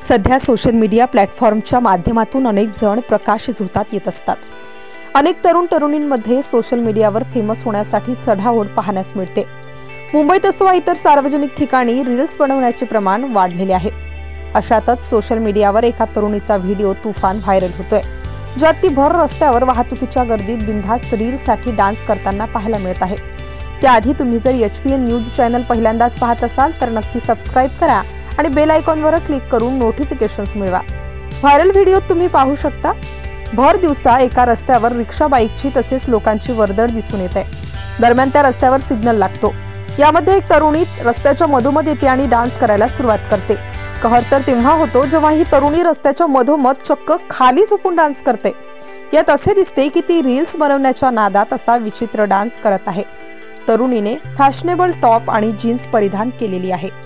सध्या social media प्लॅटफॉर्मच्या माध्यमातून अनेक जण प्रकाश झोतात येत असतात। अनेक तरुणींमध्ये सोशल मीडियावर फेमस होण्यासाठी चढाओढ पाहण्यास मिळते। मुंबईत असो वा इतर सार्वजनिक ठिकाणी रील्स बनवण्याचे प्रमाण वाढलेले आहे। अशातच सोशल मीडियावर एका तरुणीचा व्हिडिओ तुफान व्हायरल होतोय, ज्यात ती भर रस्त्यावर वाहतुकीच्या गर्दीत बिनधास्त रीलसाठी डान्स करताना पाहायला मिळत आहे। त्याआधी तुम्ही जर HPN न्यूज चॅनल पहिल्यांदाच पाहत असाल तर नक्की सबस्क्राइब करा आणि बेल आयकॉनवर क्लिक करून नोटिफिकेशन्स मिळवा। व्हायरल व्हिडिओ तुम्ही पाहू शकता। भर दिवसा एका रस्त्यावर रिक्षा बाईकची तसेच लोकांची वर्दळ दिसून येते। दरम्यान त्या रस्त्यावर सिग्नल लागतो। यामध्ये एक तरुणी रस्त्याच्या मधोमध येते आणि डान्स करायला सुरुवात करते। कहर तर तेव्हा होतो जेव्हा ही तरुणी रस्त्याच्या मधोमध चक्क खाली झोपून डान्स करते। यात असे दिसते की ती रील्स बनवण्याच्या नादात असा विचित्र डान्स करत आहे। तरुणीने फॅशनेबल टॉप आणि जीन्स परिधान केलेली आहे।